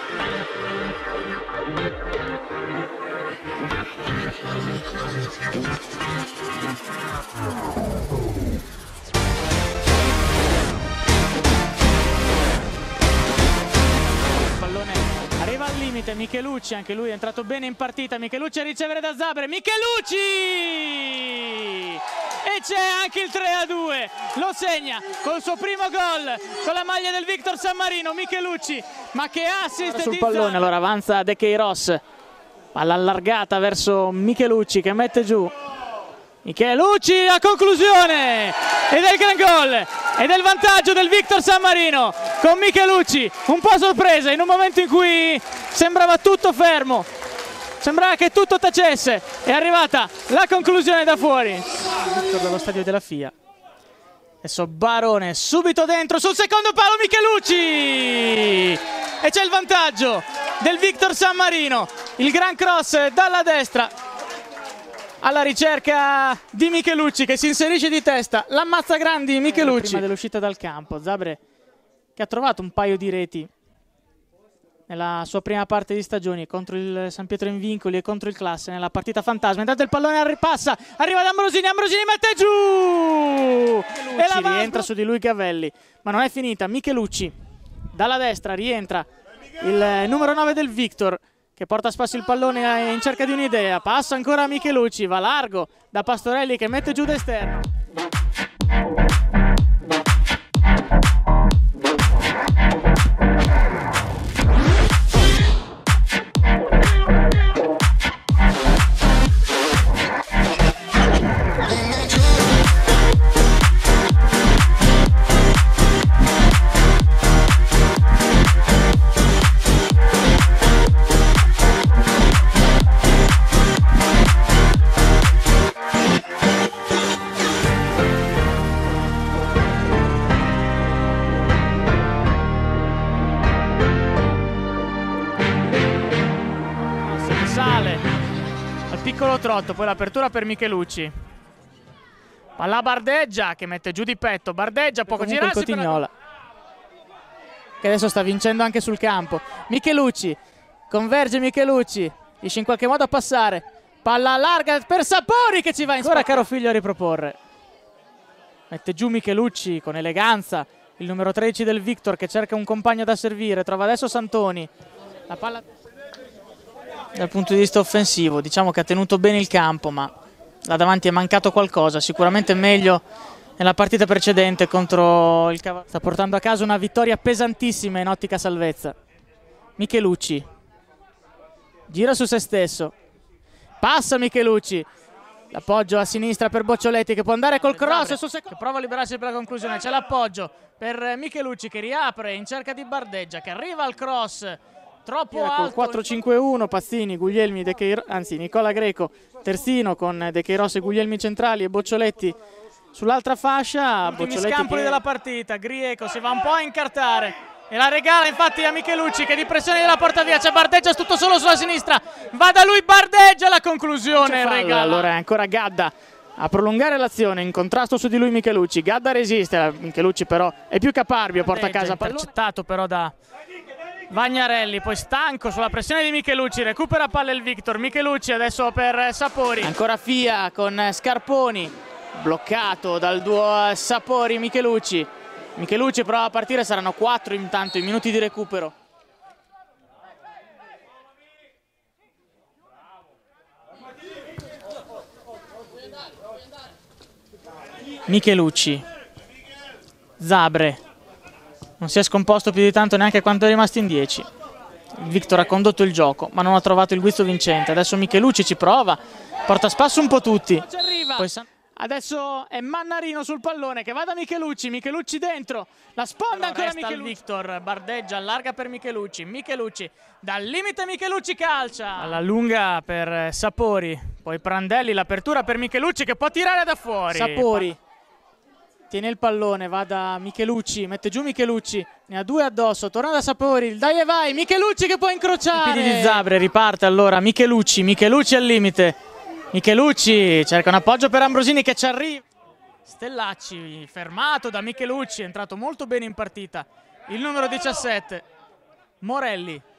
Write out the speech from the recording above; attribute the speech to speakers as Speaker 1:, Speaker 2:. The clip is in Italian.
Speaker 1: Pallone arriva al limite, Michelucci, anche lui è entrato bene in partita, Michelucci a ricevere da Zabre, Michelucci! E c'è anche il 3-2, lo segna col suo primo gol con la maglia del Victor San Marino, Michelucci, ma che assist sul pallone, allora avanza De Queiroz, palla allargata verso Michelucci che mette giù, Michelucci a conclusione ed è il gran gol ed è il vantaggio del Victor San Marino con Michelucci, un po' sorpresa in un momento in cui sembrava tutto fermo, sembrava che tutto tacesse, è arrivata la conclusione da fuori. Victor dallo stadio della FIA, adesso Barone subito dentro sul secondo palo, Michelucci e c'è il vantaggio del Victor San Marino, il gran cross dalla destra alla ricerca di Michelucci che si inserisce di testa, l'ammazza grandi Michelucci. Prima dell'uscita dal campo, Zabre che ha trovato un paio di reti nella sua prima parte di stagione contro il San Pietro in Vincoli e contro il Classe nella partita fantasma. Intanto il pallone ripassa, arriva da Ambrosini, Ambrosini mette giù e la rientra su di lui Gavelli, ma non è finita. Michelucci dalla destra rientra il numero 9 del Victor che porta a spasso il pallone in cerca di un'idea, passa ancora Michelucci, va largo da Pastorelli che mette giù d'esterno. Sale al piccolo trotto, poi l'apertura per Michelucci, palla Bardeggia che mette giù di petto, Bardeggia poco girarsi Cotignola che adesso sta vincendo anche sul campo, Michelucci converge, Michelucci riesce in qualche modo a passare, palla larga per Sapori che ci va in ancora Carofiglio a riproporre, mette giù Michelucci con eleganza, il numero 13 del Victor che cerca un compagno da servire, trova adesso Santoni, la palla dal punto di vista offensivo diciamo che ha tenuto bene il campo, ma là davanti è mancato qualcosa, sicuramente meglio nella partita precedente contro il Cavallo. Sta portando a casa una vittoria pesantissima in ottica salvezza. Michelucci gira su se stesso, passa Michelucci, l'appoggio a sinistra per Boccioletti che può andare col cross sul secondo, che prova a liberarsi per la conclusione, c'è l'appoggio per Michelucci che riapre in cerca di Bardeggia che arriva al cross troppo alto. 4-5-1, Pazzini, Guglielmi, De Queiroz, anzi Nicola Greco, terzino con De Queiroz e Guglielmi centrali e Boccioletti sull'altra fascia. Ultimi scampoli della partita, Grieco si va un po' a incartare e la regala infatti a Michelucci che di pressione della porta via, c'è Bardeggia tutto solo sulla sinistra, va da lui Bardeggia, la conclusione regala. Allora è ancora Gadda a prolungare l'azione, in contrasto su di lui Michelucci, Gadda resiste, Michelucci però è più caparbio, porta a casa pallone. Intercettato però da Vagnarelli, poi stanco sulla pressione di Michelucci, recupera palla il Victor, Michelucci adesso per Sapori, ancora Fia con Scarponi, bloccato dal duo Sapori Michelucci, Michelucci prova a partire, saranno 4 intanto i minuti di recupero. Michelucci, Zabre non si è scomposto più di tanto neanche quando è rimasto in 10. Victor ha condotto il gioco ma non ha trovato il guizzo vincente. Adesso Michelucci ci prova, porta a spasso un po' tutti. Poi adesso è Mannarino sul pallone che va da Michelucci, Michelucci dentro, la sponda ancora Michelucci. Victor Bardeggia allarga per Michelucci, Michelucci dal limite, Michelucci calcia alla lunga per Sapori, poi Prandelli, l'apertura per Michelucci che può tirare da fuori. Sapori tiene il pallone, va da Michelucci, mette giù Michelucci, ne ha 2 addosso, torna da Sapori, il dai e vai, Michelucci che può incrociare. I piedi di Zabre, riparte allora Michelucci, Michelucci al limite, Michelucci cerca un appoggio per Ambrosini che ci arriva. Stellacci fermato da Michelucci, è entrato molto bene in partita il numero 17, Morelli.